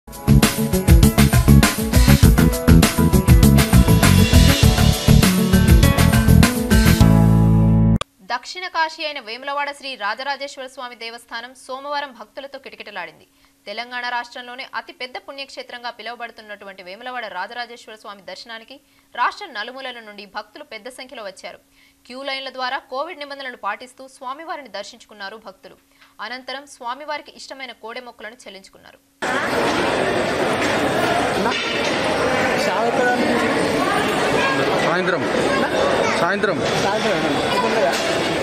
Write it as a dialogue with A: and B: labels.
A: దక్షిణ కాశీ అయిన వేములవాడ శ్రీ రాజరాజేశ్వర స్వామి దేవస్థానం సోమవారం భక్తులతో కిటకిటలాడింది. తెలంగాణ రాష్ట్రంలోనే అతి పెద్ద పుణ్యక్షేత్రంగా పిలువబడుతున్నటువంటి వేములవాడ రాజరాజేశ్వర స్వామి దర్శనానికి రాష్ట్ర నలుమూలల నుండి భక్తులు పెద్ద సంఖ్యలో వచ్చారు. క్యూ లైన్ల ద్వారా కోవిడ్ నిబంధనలను పాటిస్తూ స్వామివారిని దర్శించుకున్నారు భక్తులు. అనంతరం స్వామివారికి ఇష్టమైన కోడె మొక్కులను చెల్లించుకున్నారు.
B: సాయంత్రం